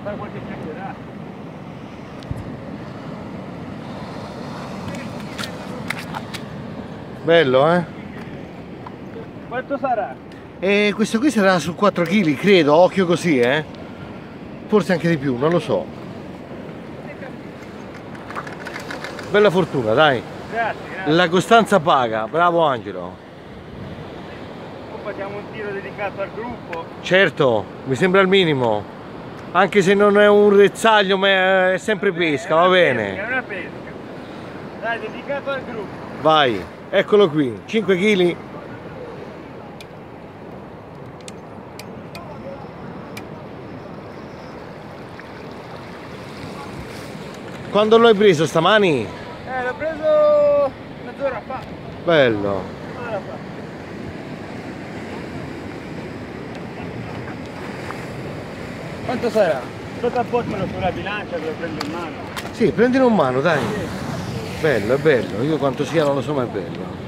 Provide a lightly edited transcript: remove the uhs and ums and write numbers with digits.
fare qualche chiacchierata. Bello, eh? Quanto sarà? E questo qui sarà su 4 kg, credo, occhio così, eh? Forse anche di più, non lo so. Bella fortuna, dai. Grazie, grazie. La costanza paga, bravo Angelo. Poi facciamo un tiro dedicato al gruppo. Certo, mi sembra il minimo. Anche se non è un rezzaglio, ma è sempre pesca, va bene. È una pesca. Dai, dedicato al gruppo. Vai, eccolo qui, 5 kg. Quando l'hai preso stamani? L'ho preso mezz'ora fa. Bello. Mezz'ora fa. Quanto sarà? Sotto apportalo sulla bilancia, lo prendo in mano. Sì, prendilo in mano, dai. Bello, è bello. Io quanto sia non lo so, ma è bello.